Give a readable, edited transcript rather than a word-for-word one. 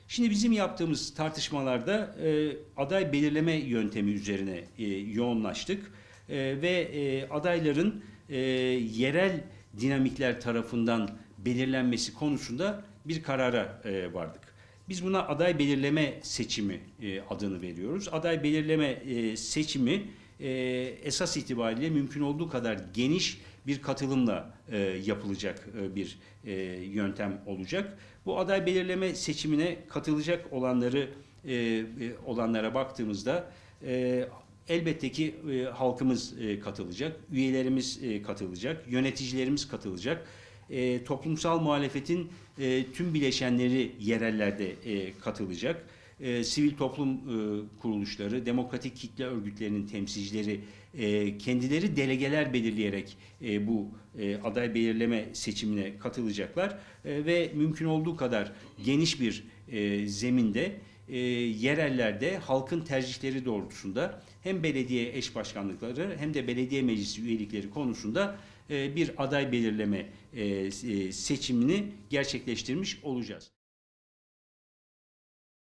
Şimdi bizim yaptığımız tartışmalarda aday belirleme yöntemi üzerine yoğunlaştık ve adayların yerel dinamikler tarafından belirlenmesi konusunda bir karara vardık. Biz buna aday belirleme seçimi adını veriyoruz. Aday belirleme seçimi esas itibariyle mümkün olduğu kadar geniş bir katılımla yapılacak bir yöntem olacak. Bu aday belirleme seçimine katılacak olanlara baktığımızda elbette ki halkımız katılacak, üyelerimiz katılacak, yöneticilerimiz katılacak. Toplumsal muhalefetin tüm bileşenleri yerellerde katılacak. Sivil toplum kuruluşları, demokratik kitle örgütlerinin temsilcileri kendileri delegeler belirleyerek bu aday belirleme seçimine katılacaklar ve mümkün olduğu kadar geniş bir zeminde yerellerde halkın tercihleri doğrultusunda hem belediye eş başkanlıkları hem de belediye meclisi üyelikleri konusunda bir aday belirleme seçimini gerçekleştirmiş olacağız.